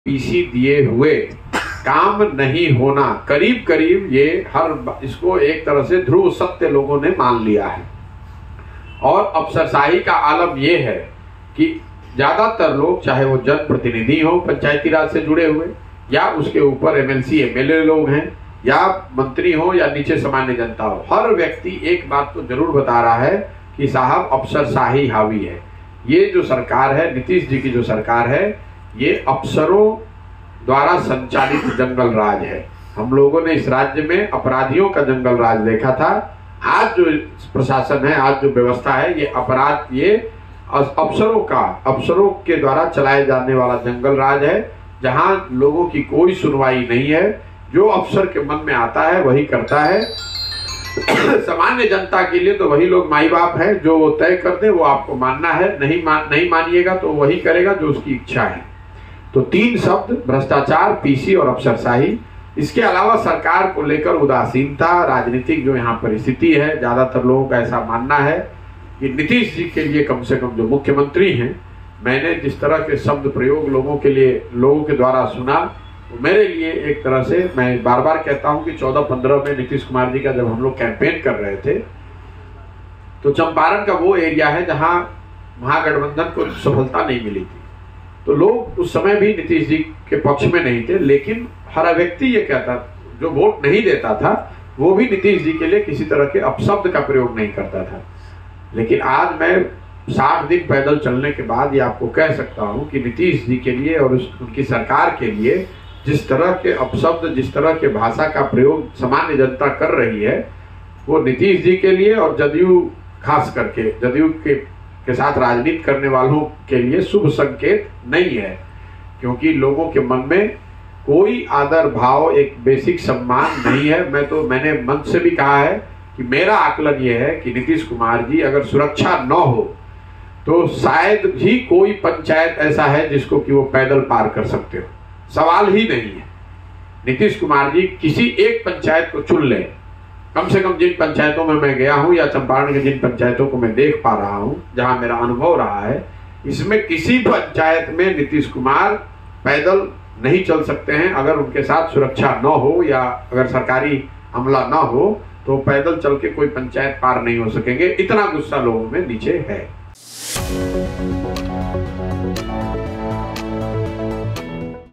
PC दिए हुए काम नहीं होना, करीब करीब ये इसको एक तरह से ध्रुव सत्य लोगों ने मान लिया है। और अफसरशाही का आलम ये है कि ज्यादातर लोग, चाहे वो जनप्रतिनिधि हो पंचायती राज से जुड़े हुए, या उसके ऊपर एमएलसी एमएलए लोग हैं, या मंत्री हो या नीचे सामान्य जनता हो, हर व्यक्ति एक बात तो जरूर बता रहा है कि साहब अफसरशाही हावी है। ये जो सरकार है, नीतीश जी की जो सरकार है, ये अफसरों द्वारा संचालित जंगल राज है। हम लोगों ने इस राज्य में अपराधियों का जंगल राज देखा था। आज जो प्रशासन है, आज जो व्यवस्था है, ये अफसरों के द्वारा चलाए जाने वाला जंगल राज है, जहां लोगों की कोई सुनवाई नहीं है। जो अफसर के मन में आता है वही करता है। सामान्य जनता के लिए तो वही लोग माई बाप है, जो वो तय कर दे वो आपको मानना है, नहीं मानिएगा तो वही करेगा जो उसकी इच्छा है। तो तीन शब्द, भ्रष्टाचार, पीसी और अफसरशाही। इसके अलावा सरकार को लेकर उदासीनता, राजनीतिक जो यहाँ परिस्थिति है, ज्यादातर लोगों का ऐसा मानना है कि नीतीश जी के लिए, कम से कम जो मुख्यमंत्री हैं, मैंने जिस तरह के शब्द प्रयोग लोगों के द्वारा सुना, मेरे लिए एक तरह से, मैं बार बार कहता हूं कि 14-15 में नीतीश कुमार जी का जब हम लोग कैंपेन कर रहे थे, तो चंपारण का वो एरिया है जहां महागठबंधन को सफलता नहीं मिली थी। तो लोग उस समय भी नीतीश जी के पक्ष में नहीं थे, लेकिन हर व्यक्ति ये कहता, जो वोट नहीं देता था, वो भी नीतीश जी के लिए किसी तरह के अपशब्द का प्रयोग नहीं करता था। लेकिन आज मैं 60 दिन पैदल चलने के बाद ये आपको कह सकता हूं कि नीतीश जी के लिए और उनकी सरकार के लिए जिस तरह के अपशब्द, जिस तरह के भाषा का प्रयोग सामान्य जनता कर रही है, वो नीतीश जी के लिए और जदयू, खास करके जदयू के साथ राजनीति करने वालों के लिए शुभ संकेत नहीं है। क्योंकि लोगों के मन में कोई आदर भाव, एक बेसिक सम्मान नहीं है। मैंने मंच से भी कहा है कि मेरा आकलन ये है कि नीतीश कुमार जी, अगर सुरक्षा न हो तो शायद ही कोई पंचायत ऐसा है जिसको कि वो पैदल पार कर सकते हो, सवाल ही नहीं है। नीतीश कुमार जी किसी एक पंचायत को चुन ले, कम से कम जिन पंचायतों में मैं गया हूं या चंपारण के जिन पंचायतों को मैं देख पा रहा हूं, जहां मेरा अनुभव रहा है, इसमें किसी पंचायत में नीतीश कुमार पैदल नहीं चल सकते हैं। अगर उनके साथ सुरक्षा न हो या अगर सरकारी हमला न हो तो पैदल चल के कोई पंचायत पार नहीं हो सकेंगे। इतना गुस्सा लोगों में नीचे है।